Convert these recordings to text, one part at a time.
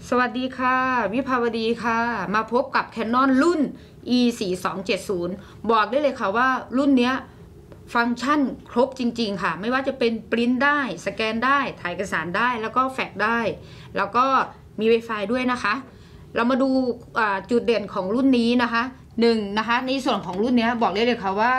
สวัสดีค่ะวิภาวดีค่ะมาพบกับ Canon รุ่น E4270 บอกได้เลยค่ะว่ารุ่นนี้ฟังก์ชันครบจริงๆค่ะไม่ว่าจะเป็นปริ้นได้สแกนได้ถ่ายเอกสารได้แล้วก็แฟกซ์ได้แล้วก็มี Wi-Fi ด้วยนะคะเรามาดูจุดเด่นของรุ่นนี้นะคะนะคะในส่วนของรุ่นนี้บอกได้เลยค่ะว่า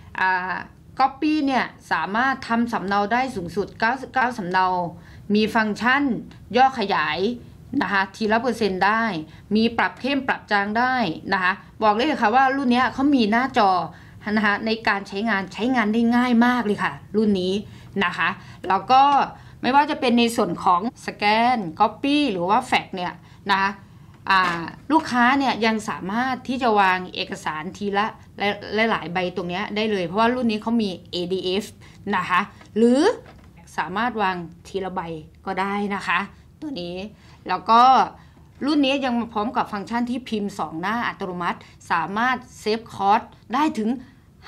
Copy เนี่ยสามารถทำสำเนาได้สูงสุด99สำเนามีฟังก์ชันย่อขยายนะคะทีละเปอร์เซ็นต์ได้มีปรับเข้มปรับจางได้นะคะบอกเลยค่ะว่ารุ่นนี้เขามีหน้าจอนะคะในการใช้งานได้ง่ายมากเลยค่ะรุ่นนี้นะคะแล้วก็ไม่ว่าจะเป็นในส่วนของสแกน Copy หรือว่าแฟกซ์เนี่ยนะคะลูกค้าเนี่ยยังสามารถที่จะวางเอกสารทีละหลายใบตรงนี้ได้เลยเพราะว่ารุ่นนี้เขามี ADF นะคะหรือสามารถวางทีละใบก็ได้นะคะตัวนี้แล้วก็รุ่นนี้ยังมาพร้อมกับฟังก์ชันที่พิมพ์2หน้าอัตโนมัติสามารถเซฟคอสได้ถึง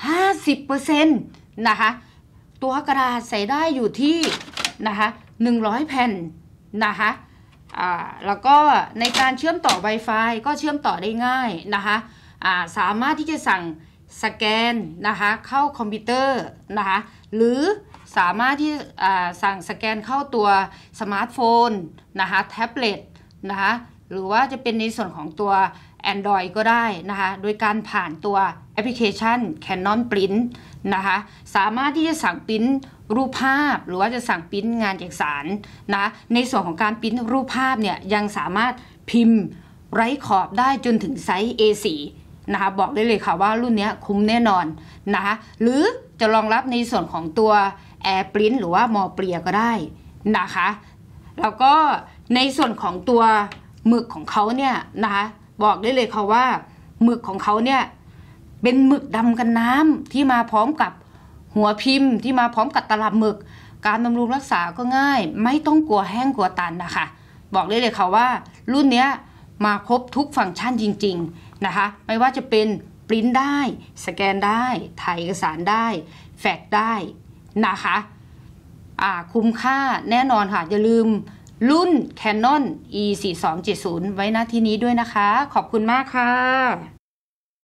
50% นะคะตัวกระดาษใส่ได้อยู่ที่นะคะ100แผ่นนะคะแล้วก็ในการเชื่อมต่อ Wi-Fi ก็เชื่อมต่อได้ง่ายนะคะสามารถที่จะสั่งสแกนนะคะเข้าคอมพิวเตอร์นะคะหรือสามารถที่สั่งสแกนเข้าตัวสมาร์ทโฟนนะคะแท็บเล็ตนะคะหรือว่าจะเป็นในส่วนของตัว Android ก็ได้นะคะโดยการผ่านตัวแอปพลิเคชัน Canon Print นะคะสามารถที่จะสั่งปริ้นรูปภาพหรือว่าจะสั่งปริ้นงานเอกสารนะในส่วนของการปริ้นรูปภาพเนี่ยยังสามารถพิมพ์ไร้ขอบได้จนถึงไซส์ A4 นะคะบอกได้เลยค่ะว่ารุ่นนี้คุ้มแน่นอนนะคะหรือจะรองรับในส่วนของตัว Air Print หรือว่ามอเปรียก็ได้นะคะแล้วก็ในส่วนของตัวหมึกของเขาเนี่ยนะคะบอกได้เลยค่ะว่าหมึกของเขาเนี่ยเป็นหมึกดำกันน้ำที่มาพร้อมกับหัวพิมพ์ที่มาพร้อมกับตลับหมึกการบำรุงรักษาก็ง่ายไม่ต้องกลัวแห้งกลัวตันนะคะบอกได้เลยค่ะว่ารุ่นนี้มาครบทุกฟังก์ชันจริงๆนะคะไม่ว่าจะเป็นปริ้นได้สแกนได้ถ่ายเอกสารได้แฟกซ์ได้นะคะคุ้มค่าแน่นอนค่ะอย่าลืมรุ่น Canon E4270 ไว้ณที่นี้ด้วยนะคะขอบคุณมากค่ะ